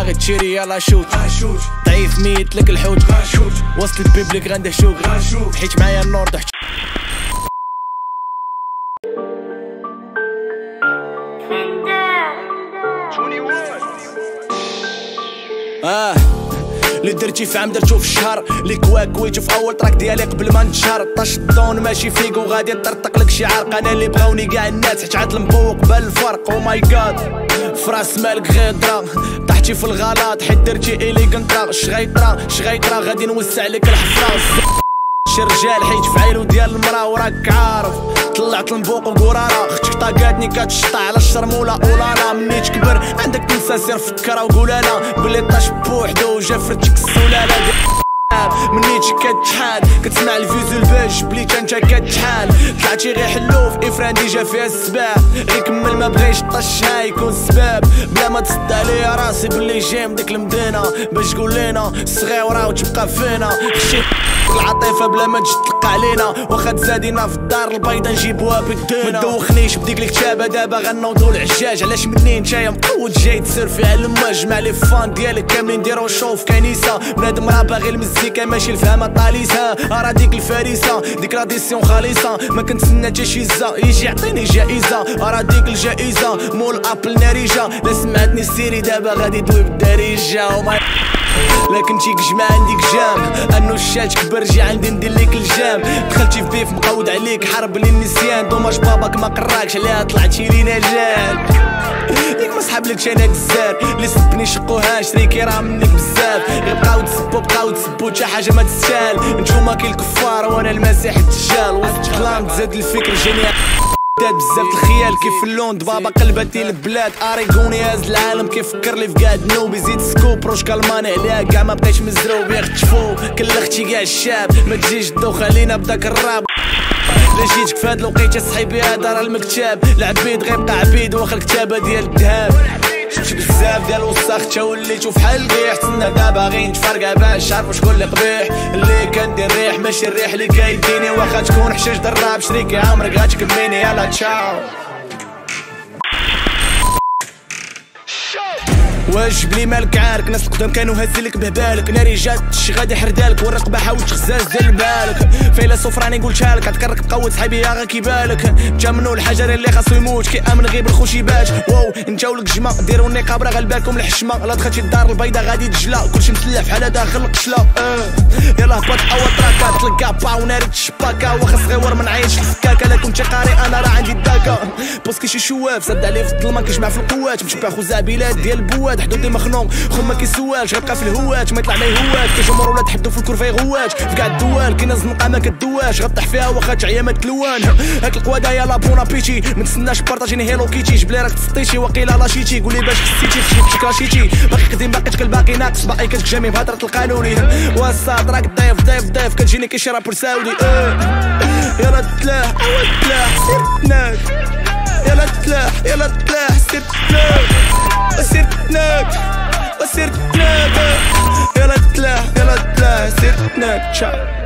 باغي تشيري يلا شوت ضعيف ميت لك الحوت وصلت بيبليك غندهشوك حيت معايا النور ضحك اللي درتي في عام درتو في الشهر اللي كويتو في اول تراك ديالي قبل ما نتشهر طاش الدون ماشي فيك وغادي نطرطق لك شي عرق انا اللي بغاوني كاع الناس حيت عاد المبوق بان الفرق او ماي جاد فراس مالك غيضرا طحتي في الغلط حيت درتي اليغنطرا شغيطرا غادي نوسع لك الحفره شي رجال حيت فعيلو ديال المرا وراك عارف طلعت المبوق وقرارة اختك طاقاتني كتشطع على الشرمولة اولانا مني تكبر عندك تنسى سير فكرة وقول انا بلي طاش بوحدو وجا فرتك السلالة مني كتحال كتسمع الفيزو الباج بليت انت كتحال طلعتي غير حلوف افراندي جا فيها السباع غير كمل ما بغيش طشها يكون السباب بلا ما تصد عليا راسي بلي جاي من ديك المدينة باش تقول لينا الصغيورة وتبقى فينا العاطفة بلا ما تجي تلقى علينا واخا تزادينا في الدار البيضا نجيبوها بالدينا ما تدوخنيش بديك الكتابة دابا غنوضو العجاج علاش مني نتايا مقود جاي تسرفي على الماج مع لي فان ديالك كاملين نديرو شو في كنيسة بنادم راه باغي المزيكا ماشي الفهمة طاليسها راه ديك الفريسة ديك لاديسيون خالصة ما كنتسنى حتى شي زا يجي يعطيني جائزة راه ديك الجائزة مول ابل ناريجة لا سمعتني السيري دابا غادي دوي بالدارجة لكن تيك جمع عندك جام انو الشات كبر جي عندي ندير ليك الجام دخلتي في بيف مقود عليك حرب لي النسيان دوماج باباك ما قراكش عليها طلعتي لينا جال ليك ما صحابلكش انا كزار اللي سبني شقوها شريكي راه منك بزاف غير بقاو تسبو حتى حاجه ما تستاهل نتوما كي الكفار وانا المسيح الدجال وسط كلام تزاد الفكر جينيال بزاف الخيال كيف اللوند بابا قلبتي البلاد اريغوني هاز العالم كيفكر لي في كاع النوب يزيد سكوب روش كالماني عليها كاع ما بقيتش مزروب يختفو كلختي كاع الشاب ما تجيش تدوخ علينا بداك الراب لا جيتك في هاد الوقيته صحيبي هذا راه المكتاب العبيد غيبقى عبيد واخا الكتابه ديال الذهب شفت بزاف ديال الوساخ تا وليتو فحال القيح تسنى دابا غير نتفرقع باش عارف شكون اللي قبيح اللي كندير الريح ماشي الريح اللي كيديني واخا تكون حشاش دراب شريكي عمرك غتكميني يلا تشاو واش بلي مالك عارك ناس القدام كانوا هازلك بهبالك ناري جات شي غادي حردالك والرقبه حاولت تخزاز ديال بالك فيلسوف راني قلتها لك غتكرك بقوت صحيبي يا غا كيبالك جامنو الحجر اللي خاصو يموت كيامن غير بالخوشي باش واو انت ولك جما ديروا النقاب راه غالبالكم الحشمه لا دخلتي الدار البيضاء غادي تجلا كلشي مسلح بحال داخل القشله يلا هبط اول تراكات تلقى با وناري الشباكه واخا صغيور ما نعيطش الفكاكه لا كنت قاري انا راه عندي الداكا باسكو شي شواف زاد عليه في الظلمه كيجمع في القوات مشبع خزابيلات ديال البواد حدودي مخنوق خو ما كيسواش غيبقى في الهوات ما يطلع ما يهوات كيجمر ولا تحدو في الكرفه يغوات في كاع الدوال كاين الزنقه ما كدواش غطح فيها واخا تعيا ما تلوان هاك القواده يلا بونا بيتي ما تسناش بارطاجيني هيلو كيتي جبلي راك تسطيتي وقيله لاشيتي قولي باش خسيتي خشيتك راشيتي باقي قديم باقي تكل باقي ناقص باقي كتجامي بهضره القانوني والصاد راك ضيف كتجيني كي شي رابور سعودي يلا تلاح سير تناك يلا تلاح سير تناك يلا تلاح سير تناك